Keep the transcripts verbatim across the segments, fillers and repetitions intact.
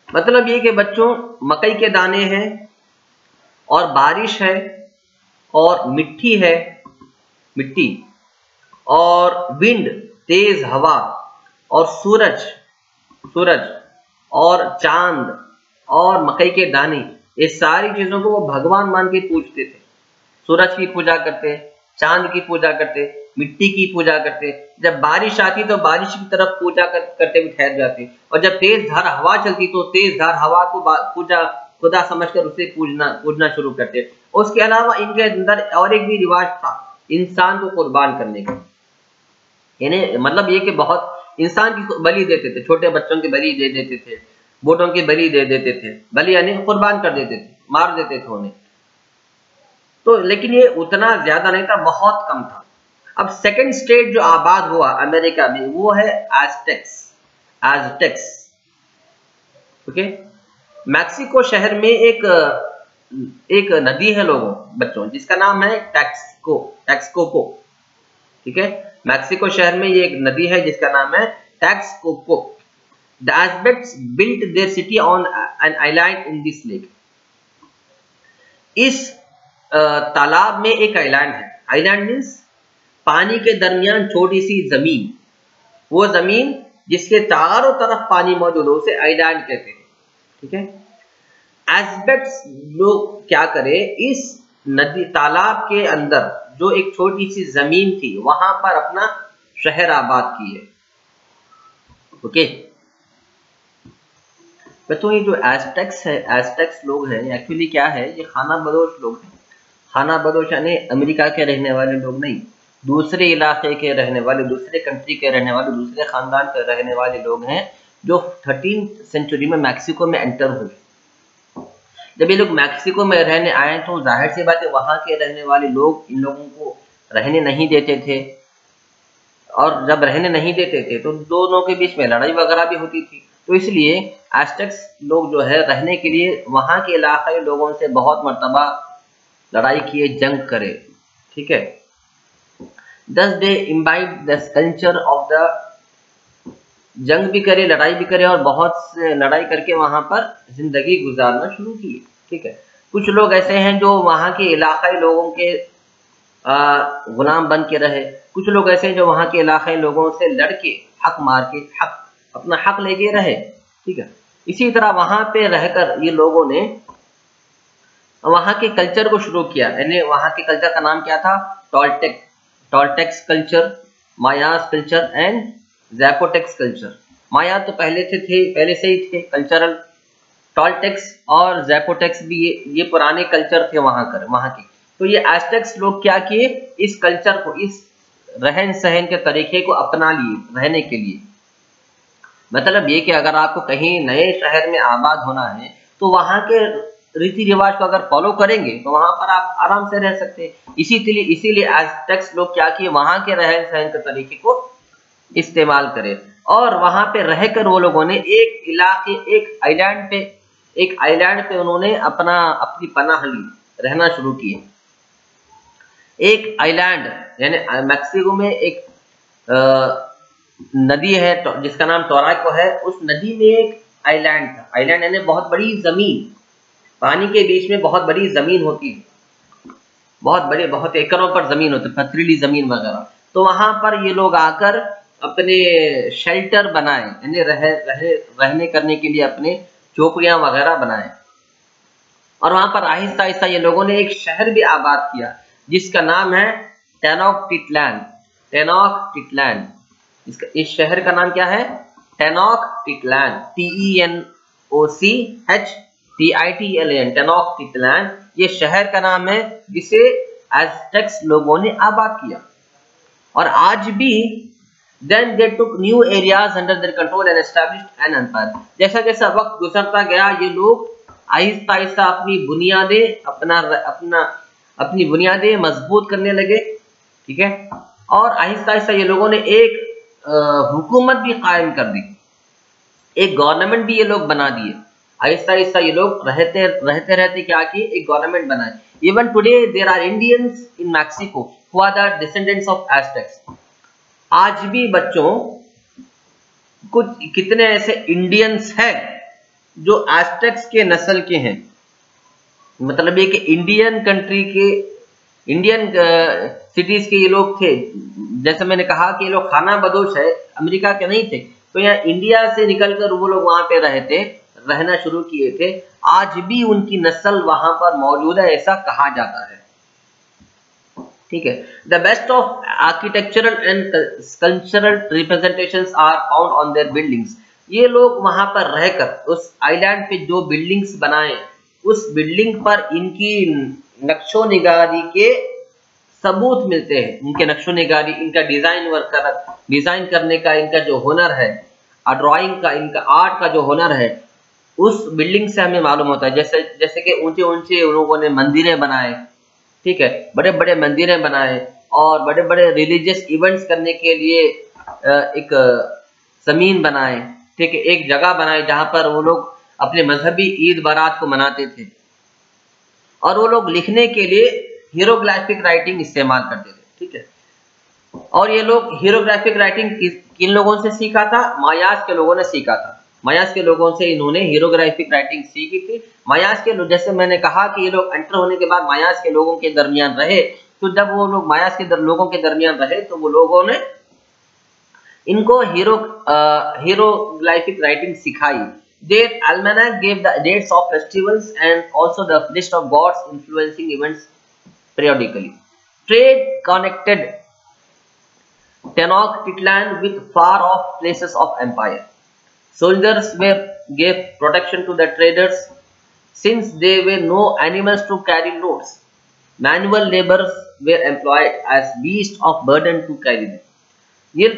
मतलब ये कि बच्चों मकई के दाने हैं और बारिश है और मिट्टी है, मिट्टी और विंड तेज हवा और सूरज सूरज और चांद और मकई के दाने, ये सारी चीजों को वो भगवान मान के पूजते थे। सूरज की पूजा करते, चांद की पूजा करते, मिट्टी की पूजा करते। जब बारिश आती तो बारिश की तरफ पूजा कर, करते हुए ठहर जाते, और जब तेज धार हवा चलती तो तेज धार हवा को पूजा खुदा समझकर उसे पूजना पूजना शुरू करते। उसके अलावा इनके अंदर और एक भी रिवाज था, इंसान को कुर्बान करने का। यानी मतलब ये कि बहुत इंसान की बलि देते थे, छोटे बच्चों की बलि दे देते थे, बूढ़ों की बलि दे देते थे, बलि यानी कुर्बान कर देते थे, मार देते थे उन्हें। तो लेकिन ये उतना ज्यादा नहीं था, बहुत कम था। अब सेकंड स्टेट जो आबाद हुआ अमेरिका में वो है एज़टेक्स। एज़टेक्स ओके। मैक्सिको शहर में एक एक नदी है लोगों बच्चों जिसका नाम है टैक्सको टैक्सकोको। ठीक है, मैक्सिको शहर में ये एक नदी है जिसका नाम है टैक्सकोको। The Aztecs built their city on an island in this lake. इस तालाब में एक आइलैंड है। आइलैंड मीन्स पानी के दरमियान छोटी सी जमीन, वो जमीन जिसके चारों तरफ पानी मौजूद हो उसे आइलैंड कहते हैं। ठीक है, एज़टेक्स लोग क्या करे, इस नदी तालाब के अंदर जो एक छोटी सी जमीन थी वहां पर अपना शहर आबाद किए। ओके, तो ये जो एज़टेक्स है, एज़टेक्स लोग हैं, एक्चुअली क्या है, ये खाना बदोश लोग हैं। खाना बदोश यानी अमेरिका के रहने वाले लोग नहीं, दूसरे इलाके के रहने वाले, दूसरे कंट्री के रहने वाले, दूसरे खानदान के रहने वाले लोग हैं जो थर्टीन सेंचुरी में मैक्सिको में एंटर हुए। जब ये लोग मैक्सिको में रहने आए तो जाहिर सी बात है वहां के रहने वाले लोग इन लोगों को रहने नहीं देते थे, और जब रहने नहीं देते थे तो दोनों के बीच में लड़ाई वगैरह भी होती थी। तो इसलिए एज़टेक्स लोग जो है रहने के लिए वहां के इलाके लोगों से बहुत मर्तबा लड़ाई किए, जंग करे। ठीक है, thus they imbibe the culture of the, जंग भी करे, लड़ाई भी करे, और बहुत से लड़ाई करके वहां पर जिंदगी गुजारना शुरू की। ठीक है, कुछ लोग ऐसे हैं जो वहां के इलाकाई लोगों के गुलाम बन के रहे, कुछ लोग ऐसे हैं जो वहां के इलाकाई लोगों से लड़के हक मार के हक अपना हक लेके रहे। ठीक है, इसी तरह वहां पे रहकर ये लोगों ने वहां के कल्चर को शुरू किया। यानी वहां के कल्चर का नाम क्या था, Toltec Toltecs culture, Mayas culture and Zapotecs culture. Maya तो पहले से थे, पहले से ही थे कल्चरल। टोल्टेक्स और ज़ैपोटेक्स भी ये ये पुराने कल्चर थे वहां कर वहां के। तो ये एज़टेक्स लोग क्या किए, इस कल्चर को, इस रहन सहन के तरीके को अपना लिए रहने के लिए। मतलब ये कि अगर आपको कहीं नए शहर में आबाद होना है तो वहां के रीति रिवाज को अगर फॉलो करेंगे तो वहां पर आप आराम से रह सकते हैं। इसीलिए इसीलिए एज़टेक्स लोग क्या किए, वहां के रहन सहन के तरीके को इस्तेमाल करें, और वहां पे रहकर वो लोगों ने एक इलाके, एक आइलैंड पे एक आइलैंड पे उन्होंने अपना अपनी पनाह ली, रहना शुरू किए। एक आइलैंड यानी मैक्सिको में एक आ, नदी है जिसका नाम टोरैको है, उस नदी में एक आइलैंड था। आइलैंड यानी बहुत बड़ी जमीन, पानी के बीच में बहुत बड़ी जमीन होती है, बहुत बड़े बहुत एकड़ों पर जमीन होती है, पथरीली जमीन वगैरह। तो वहां पर ये लोग आकर अपने शेल्टर बनाए, यानी रह, रह, रहने करने के लिए अपने झोपड़ियां वगैरह बनाए, और वहां पर आहिस्ता आहिस्ता ये लोगों ने एक शहर भी आबाद किया जिसका नाम है टेनोक्टिटलान। टेनोक्टिटलान, इसका इस शहर का नाम क्या है, Tenochtitlan, T E N O C H T I T L N, Tenochtitlan ये शहर का नाम है जिसे एज़टेक्स लोगों ने आबाद किया। और आज भी then they took new areas under their control and established an empire। जैसा जैसा वक्त गुजरता गया ये लोग आहिस्ता आहिस्ता अपनी बुनियादें अपना अपना अपनी बुनियादें मजबूत करने लगे। ठीक है, और आहिस्ता आहिस्ता ये लोगों ने एक हुकूमत भी कायम कर दी, एक गवर्नमेंट भी ये लोग बना दिए। आहिस्ता आहिस्ता ये लोग रहते रहते रहते क्या किए, एक गवर्नमेंट बनाए। Even today there are Indians in Mexico who are the descendants of Aztecs. आज भी बच्चों कुछ कितने ऐसे इंडियंस हैं जो एस्टेक्स के नस्ल के हैं, मतलब ये कि इंडियन कंट्री के, इंडियन सिटीज के ये लोग थे। जैसे मैंने कहा कि ये लोग खाना बदोश है, अमेरिका के नहीं थे, तो यहाँ इंडिया से निकलकर वो लोग वहां पे रहे थे, रहना शुरू किए थे। आज भी उनकी नस्ल वहां पर मौजूद है, ऐसा कहा जाता है। ठीक है। The best of architectural and cultural representations are found on their buildings. ये लोग वहां पर रहकर उस आइलैंड पे जो बिल्डिंग्स बनाए, उस बिल्डिंग पर इनकी नक्शो निगारी के सबूत मिलते हैं। इनके नक्शो निगारी, इनका डिजाइन वर्क कर डिजाइन करने का इनका जो हुनर है, ड्राइंग का, इनका आर्ट का जो हुनर है, उस बिल्डिंग से हमें मालूम होता है। जैसे जैसे कि ऊंचे ऊंचे उन लोगों ने मंदिरें बनाए, ठीक है, बड़े बड़े मंदिरें बनाए, और बड़े बड़े रिलीजियस इवेंट्स करने के लिए एक जमीन बनाए, ठीक है, एक जगह बनाए जहां पर वो लोग अपने मजहबी ईद बारात को मनाते थे। और वो लोग लिखने के लिए हीरोग्राफिक राइटिंग इस्तेमाल करते थे, ठीक है। और ये लोग हीरोग्राफिक राइटिंग किन लोगों से सीखा था? मायास के लोगों ने सीखा था। मायास के लोगों से इन्होंने हीरोग्राफिक राइटिंग सीखी थी। मायास के लोग, जैसे मैंने कहा कि ये लोग एंटर होने के बाद मायास के लोगों के दरमियान रहे, तो जब वो लोग मायास के दर, लोगों के दरमियान रहे तो वो लोगों ने इनको हीरो हीरोग्राफिक राइटिंग सिखाई। Their almanac gave the dates of festivals and also the list of gods influencing events periodically. Trade connected Tenochtitlan with far-off places of empire. Soldiers were gave protection to the traders since there were no animals to carry loads. Manual laborers were employed as beasts of burden to carry them. ये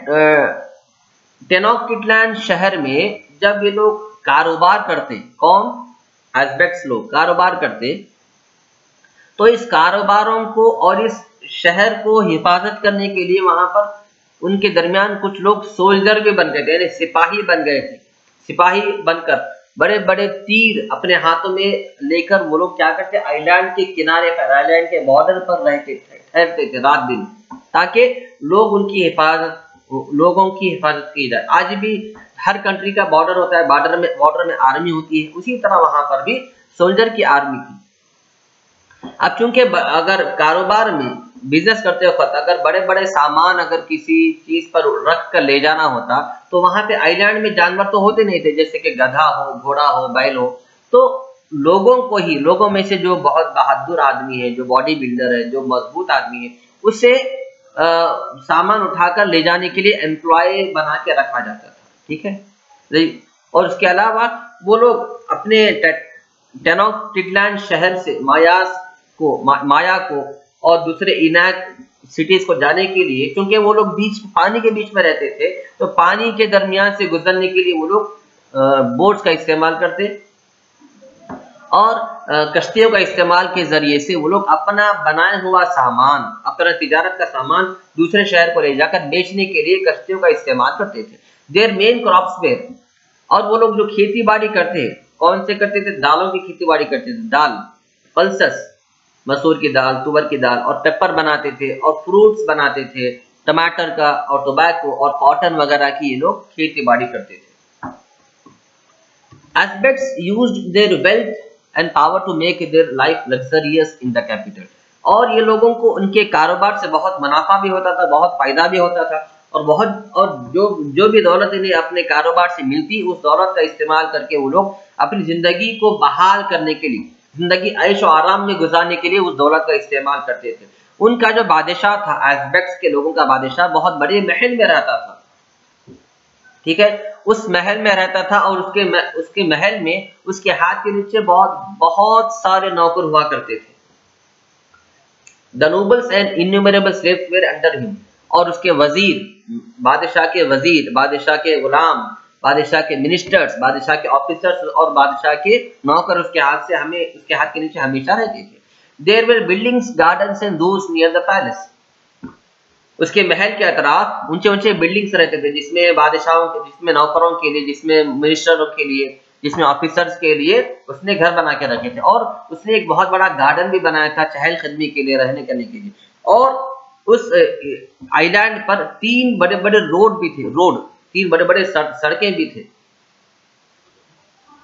टेनोक्टिटलैंड शहर में जब ये लोग कारोबार करते, कौन? एस्बेक्स लोग कारोबार करते, तो इस कारोबारों को और इस शहर को हिफाजत करने के लिए वहां पर उनके दरमियान कुछ लोग सोल्जर भी बन गए थे, यानी सिपाही बन गए थे। सिपाही बनकर बड़े बड़े तीर अपने हाथों में लेकर वो लोग क्या करते? आइलैंड के किनारे पर, आइलैंड के बॉर्डर पर रहते थे, ठहरते थे रात दिन, ताकि लोग उनकी हिफाजत लोगों की हिफाजत की जाए। आज भी हर कंट्री का बॉर्डर होता है, बॉर्डर में बॉर्डर में आर्मी होती है, उसी तरह वहां पर भी सोल्जर की आर्मी थी। अब चूंकि अगर कारोबार में बिजनेस करते वक्त अगर बड़े बड़े सामान अगर किसी चीज पर रख कर ले जाना होता, तो वहां पे आइलैंड में जानवर तो होते नहीं थे, जैसे कि गधा हो, घोड़ा हो, बैल हो, तो लोगों को ही, लोगों में से जो बहुत बहादुर आदमी है, जो बॉडी बिल्डर है, जो मजबूत आदमी है, उसे आ, सामान उठाकर ले जाने के लिए एम्प्लॉय बना के रखा जाता था, ठीक है। और उसके अलावा वो लोग अपने टेनोक्टिटलैंड शहर से मायास को मा, माया को और दूसरे इनैक सिटीज को जाने के लिए, क्योंकि वो लोग बीच पानी के बीच में रहते थे, तो पानी के दरमियान से गुजरने के लिए वो लोग बोट्स का इस्तेमाल करते और कश्तियों का इस्तेमाल के जरिए से वो लोग अपना बनाया हुआ सामान, अपना तिजारत का सामान दूसरे शहर को ले जाकर बेचने के लिए कश्तियों का इस्तेमाल करते थे। देयर मेन क्रॉप्स वेयर, और वो लोग जो खेती बाड़ी करते, कौन से करते थे? दालों की खेती बाड़ी करते थे, दाल, पल्सेस, मसूर की दाल, तुवर की दाल, और पेपर बनाते थे और फ्रूट्स बनाते थे, टमाटर का और टोबैको और कॉटन वगैरह की ये लोग खेती बाड़ी करते थे। Aztecs used their wealth and power to make their life luxurious in the capital. और ये लोगों को उनके कारोबार से बहुत मुनाफा भी होता था, बहुत फायदा भी होता था, और बहुत और जो जो भी दौलत इन्हें अपने कारोबार से मिलती, उस दौलत का इस्तेमाल करके वो लोग अपनी जिंदगी को बहाल करने के लिए, जिंदगी ऐश और आराम में गुजारने के लिए उस दौलत का इस्तेमाल करते थे। उनका जो बादशाह था, एस्बेक्स के लोगों का बादशाह, बहुत बड़े महल में रहता था, ठीक है, उस महल में रहता था, और उसके उसके महल में उसके हाथ के नीचे बहुत बहुत सारे नौकर हुआ करते थे। The nobles and innumerable slaves were under him, और उसके वजीर, बादशाह के वजीर, बादशाह के गुलाम, बादशाह के मिनिस्टर्स, बादशाह के ऑफिसर्स और बादशाह के नौकर उसके हाथ से हमें उसके हाथ के नीचे हमेशा रहते थे। There were buildings, gardens and those near the palace. उसके महल के अतराफ ऊंचे ऊंचे बिल्डिंग्स रहते थे, जिसमें बादशाहों के, जिसमें नौकरों के लिए, जिसमें मिनिस्टरों के लिए, जिसमें ऑफिसर्स के लिए उसने घर बना के रखे थे। और उसने एक बहुत बड़ा गार्डन भी बनाया था चहल कदमी के लिए, रहने करने के लिए। और उस आइलैंड पर तीन बड़े बड़े रोड भी थे, रोड तीन बड़े बड़े सड़कें भी थे,